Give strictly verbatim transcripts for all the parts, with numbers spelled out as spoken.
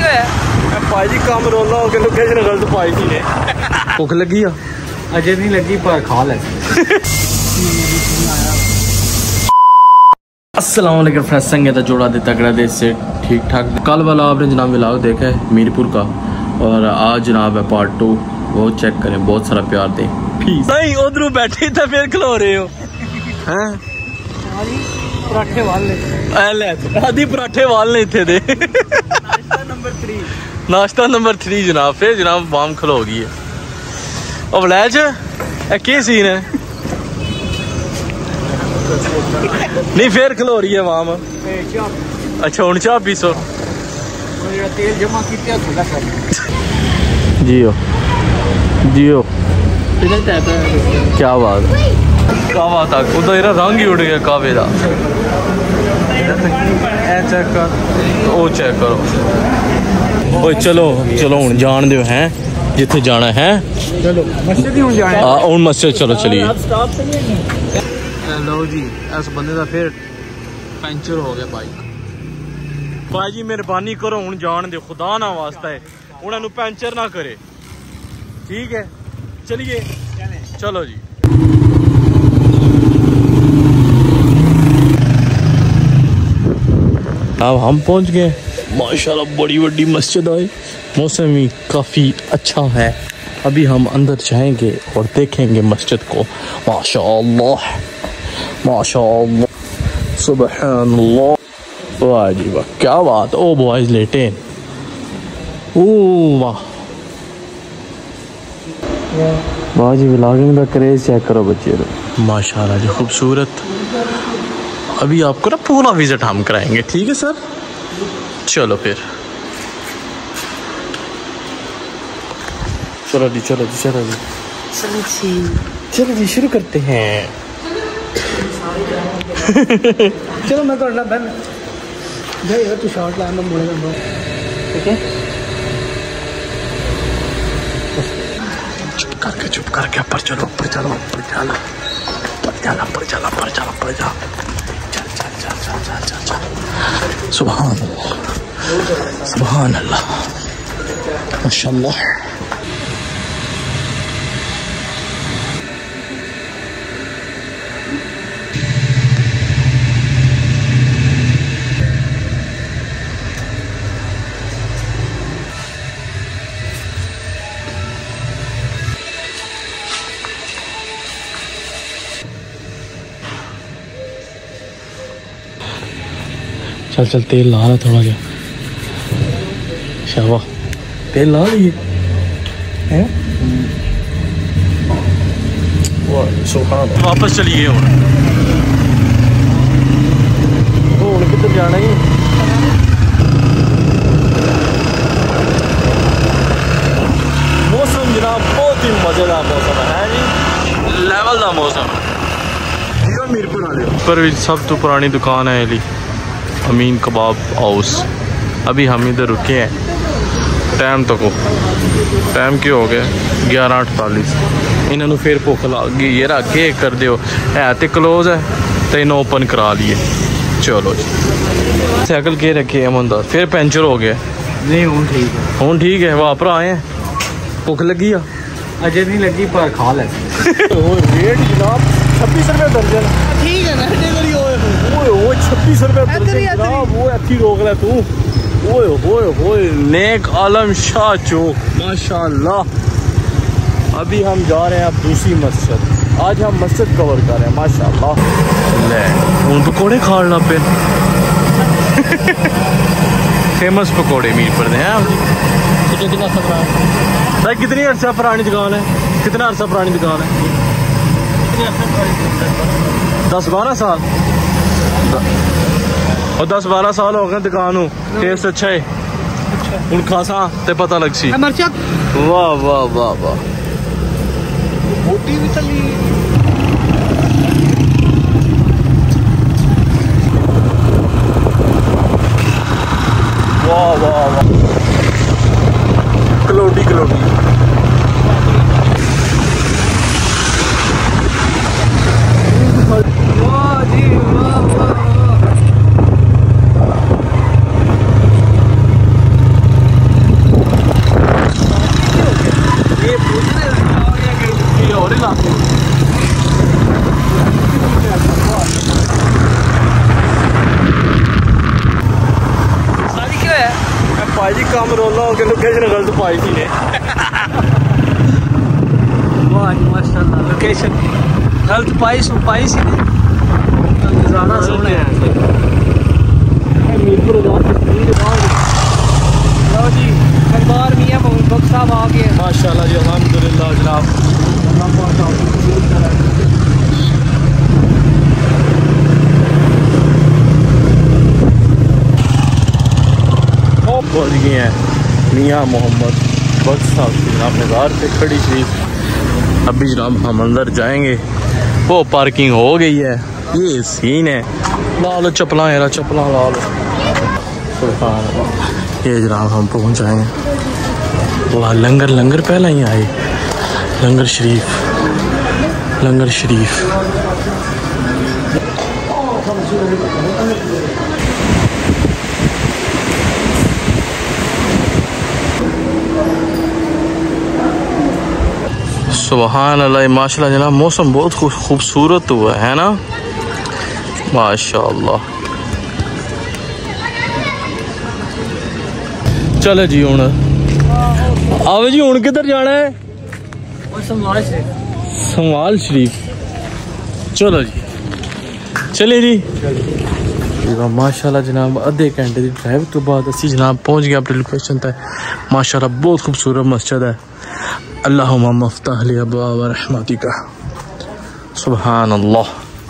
होया भाजी काम रोला हो के लोकेशन गलत पाई थी ने भुख लगी आ अजे नहीं लगी पर खा ले। अस्सलाम वालेकुम फ्रेंड्स, संगत जोड़ा दे तगड़ा दे से ठीक ठाक। कल वाला आपने जनाब व्लॉग देखा है मीरपुर का, और आज जनाब है पार्ट टू, वो चेक करें। बहुत सारा प्यार दे। नहीं उधर बैठे तो फिर खलो रहे हो हैं पराठे वाले आदि पराठे वाल नहीं थे दे। नाश्ता नंबर थ्री नाश्ता नंबर थ्री जनाब। फिर जनाब वाम खलो गई है और वलैज क्या सीन है नहीं फिर खलो रही है वाम। अच्छा हूँ चाह पीसो तेल जमा जियो जियो क्या बात कावा तक उधर मेरा रंग ही उड़ गया कावे का। चेक कर ओ चेक करो। ओए चलो चलो हूँ जान दो हैं जिथे जाना है। चलो मस्जिद ही जाना है। हाँ मस्जिद चलो चलिए। लो जी इस बंदे का फिर पंचर हो गया बाइक। भाई जी मेहरबानी करो हूँ जान दो, खुदा ना वास्ता है उन्होंने पंचर ना करे। ठीक है चलिए चलो जी। अब हम पहुंच गए माशाल्लाह बड़ी बड़ी मस्जिद है। मौसम भी काफ़ी अच्छा है। अभी हम अंदर जाएंगे और देखेंगे मस्जिद को। माशाल्लाह माशाल्लाह सुबहानल्लाह। वाह जी वाह क्या बात। ओ बॉयज लेटे ओ वाह वाह जी। व्लॉगिंग का क्रेज चेक करो बच्चे माशाल्लाह जी खूबसूरत। अभी आपको ना पूरा विजिट हम कराएंगे। ठीक है सर चलो फिर चलो जी चलो जी चलो जी चलो जी चलो जी शुरू करते हैं। चलो मैं करना बहन भाई तू शॉट ला मैं बोले ना ठीक है। चुप करके चुप करके ऊपर चलो ऊपर चलो ऊपर चलो ऊपर चलो ऊपर चलो ऊपर चलो ऊपर चलो चल चल चल चल चल चल चल। सुभान अल्लाह सुभान अल्लाह माशाल्लाह। चल चल तेल ला रहा थोड़ा जा शाबाश तेल ला लिए हैं। वापस चलिए हूँ किधर जाना ही। मौसम जनाब बहुत ही मजेदार मौसम है जी, लेवल का मौसम। मीरपुर वाले पर भी सब तो पुरानी दुकान है अली अमीन कबाब हाउस। अभी हम इधर रुके हैं टाइम तक टाइम क्यों हो गया ग्यारह अड़तालीस। इन्होंने फिर भुख लग गई ये अगे कर दो है तो क्लोज है तो इन्हें ओपन करा लिए। चलो जी साइकिल के रखे हम अंदर फिर पंचर हो गया। नहीं हूँ ठीक है हूँ ठीक है वाह भरा आए भुख लगी आ अजे नहीं लगी पर खा ले। रेट जनाब छब्बीस रुपये दर्जन। ठीक है ना ओए छब्बीस रुपये दर्जन वो अच्छी रोक ले तू। ओए होए होए नेक आलम शाह चौक माशाल्लाह। अभी हम जा रहे हैं अब दूसरी मस्जिद। आज हम मस्जिद कवर कर रहे हैं माशाल्लाह। ले उन पकौड़े खाना पे फेमस पकौड़े मीरपुर दे हैं। कितना भाई कितनी अर्सा पुरानी दुकान है कितना अर्सा पुरानी दुकान है। दस बारह साल और दस बारह साल हो गए दुकान टेस्ट अच्छा है हूँ खासा तो पता लग सी। वाह वाह वाह वाह मोटी भी चली। वाह वाह वाह कलोटी कलोटी वाह जी वाह वाह। भाई जी कम रोला हो के लोकेशन गलत पाई थी ने वाह माशाल्लाह लोकेशन गलत पाई सु पाई सी नजारा सोहना है मीरपुर लो जी दरबार मियां बख्श साहब आ गए माशाल्लाह जी अल्हम्दुलिल्लाह जनाब पहुँच गए हैं मियाँ मोहम्मद बख्श साहब की जनाब मज़ार पे खड़ी शरीफ। अभी जनाब हम अंदर जाएंगे, वो पार्किंग हो गई है, ये सीन है। ला लो चप्पला यार चप्पला ला लो। ये जनाब हम पहुँच जाएंगे। वाह लंगर लंगर पहला ही आए, लंगर शरीफ लंगर शरीफ। सुभान अल्लाह माशाल्लाह जनाब मौसम बहुत खूबसूरत हुआ है ना माशाल्लाह। चलो जी हूँ आओ जी हूँ किधर जाना है? संवाल शरीफ। चलो जी चले जी माशाल्लाह जनाब अद्धे घंटे की ड्राइव तो बाद असी जनाब पहुँच गए अपनी लोकेशन तक। माशाल्लाह बहुत खूबसूरत मस्जिद है। अल्लाहुम्मा मफ्तह लि अबवाब रहमतिका। सुभान अल्लाह।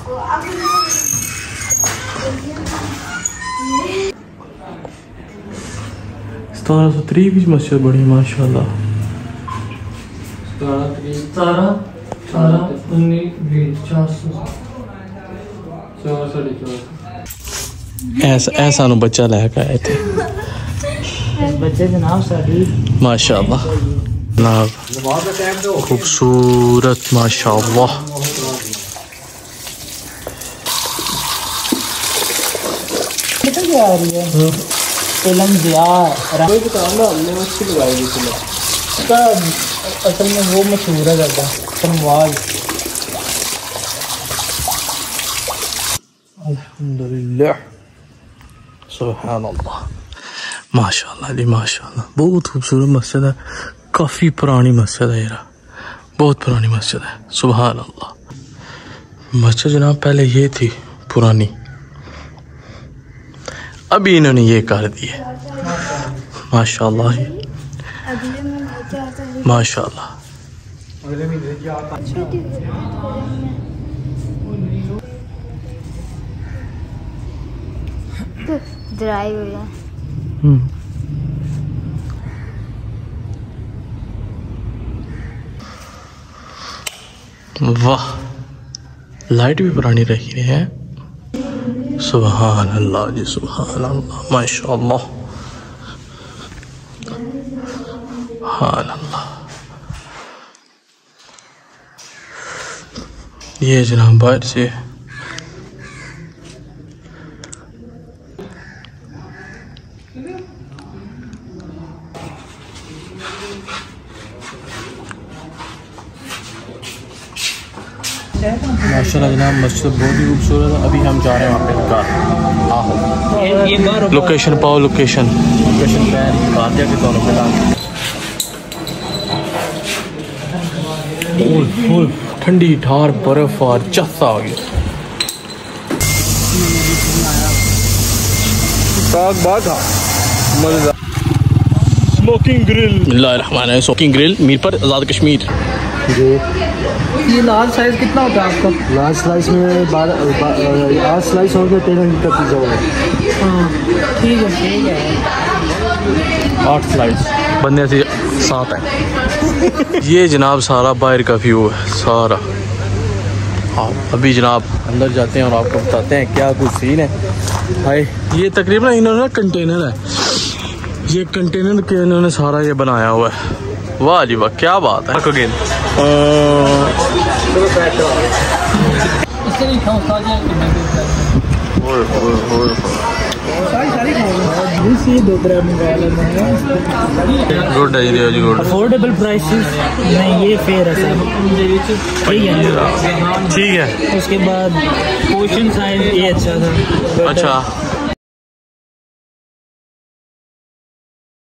सतारह सौ त्री की मस्जिद बड़ी माशाल्लाह। ऐसा ऐसा नु बच्चा लैके आए थे बच्चे जनाब साडी माशाल्लाह जनाब खूबसूरत माशाल्लाह। कितनी क्या आ रही है फिल्म दिया कोई दुकान ना हमने उसकी लगाई थी फिल्म उसका असल में वो मशहूर है ज़्यादा फनवाज। अल्हम्दुलिल्लाह सुभान अल्लाह माशाल्लाह जी माशाल्लाह। बहुत खूबसूरत मस्जिद है, काफ़ी पुरानी मस्जिद है यार, बहुत पुरानी मस्जिद है। सुभान अल्लाह। मस्जिद जनाब पहले ये थी पुरानी, अभी इन्होंने ये कर दी है माशाल्लाह माशाल्लाह। ड्राई हो गया। वाह लाइट भी पुरानी रही है। सुभान अल्लाह जी सुभान अल्लाह माशाल्लाह सुभान अल्लाह। ये जनाब बाहर से माशाल्लाह जनाब मस्जिद बहुत ही खूबसूरत है। अभी हम जा रहे हैं वहाँ पे कार। लोकेशन पाओ लोकेशन लोकेशन कार दिया कि दोनों पे ठंडी ठार बर्फ और चस्सा आ गया। Smoking grill smoking grill Mirpur Azad Kashmir. जी ये लार्ज साइज कितना होता है आपका? लार्ज स्लाइस में बारह आठ स्लाइस हो गए, तेरह लीटर पिज़्ज़ा होगा। हाँ ठीक है ठीक है। आठ स्लाइस बनने से सात है। ये जनाब सारा बाहर का व्यू है सारा। आप अभी जनाब अंदर जाते हैं और आपको बताते हैं क्या कुछ सीन है। भाई ये तकरीबन इन्होंने कंटेनर है, ये कंटेनर के इन्होंने सारा ये बनाया हुआ है। वाह जी वाह क्या बात है। अगेन गुड है जी गुड। अफोर्डेबल प्राइसेस में ये फेयर है सर। ठीक है ठीक है। उसके बाद पोर्शन साइज ये अच्छा था। अच्छा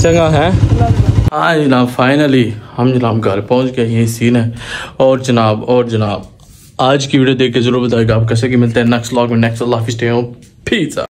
चंगा है। हाँ जनाब फाइनली हम जनाब घर पहुंच गए, यही सीन है। और जनाब और जनाब आज की वीडियो देख के जरूर बताएगा आप कैसे कि मिलते हैं नेक्स्ट व्लॉग में। नेक्स्ट अल्लाह हाफिज़, स्टे होम, पीस।